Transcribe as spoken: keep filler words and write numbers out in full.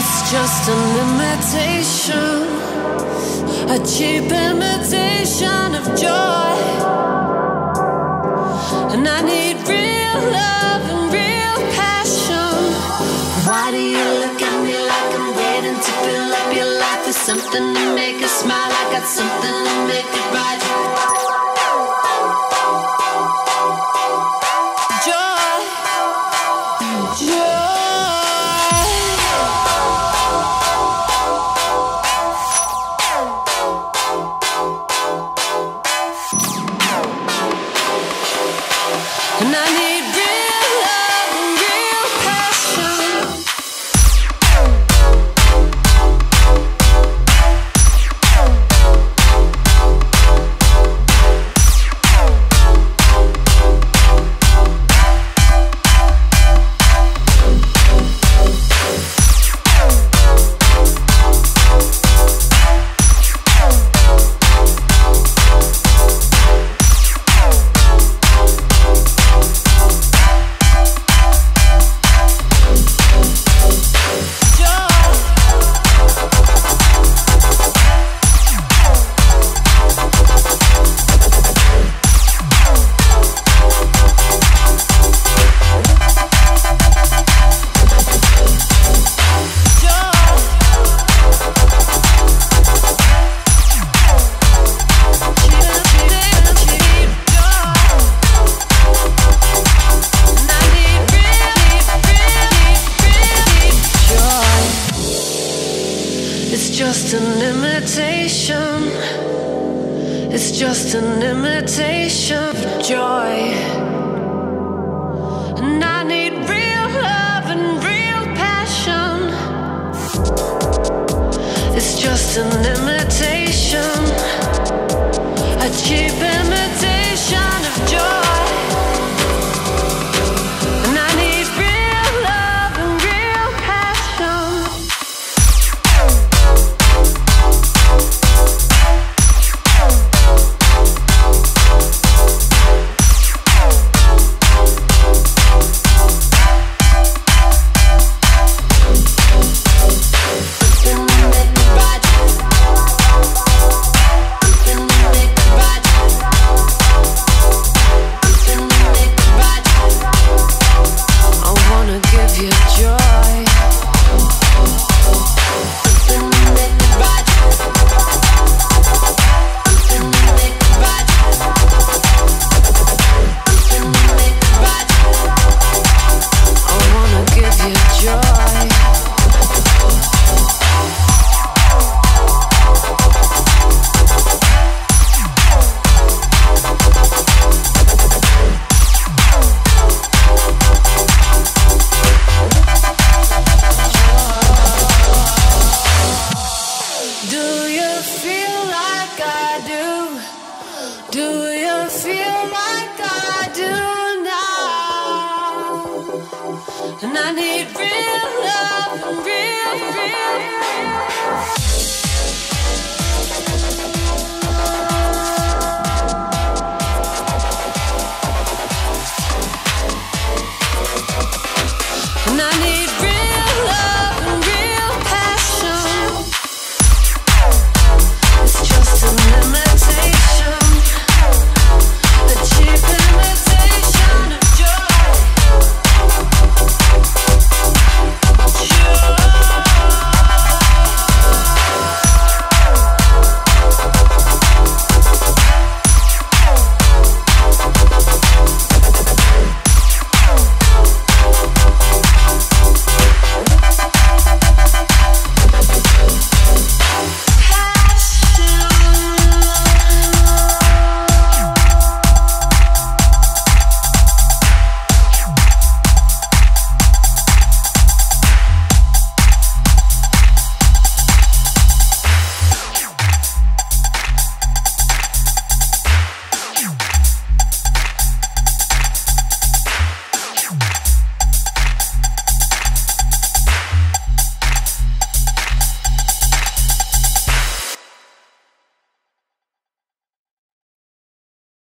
It's just an imitation, a cheap imitation of joy. And I need real love and real passion. Why do you look at me like I'm waiting to fill up your life with something to make you smile? I got something to make it right. Joy, joy. And I need real love and real passion. And I need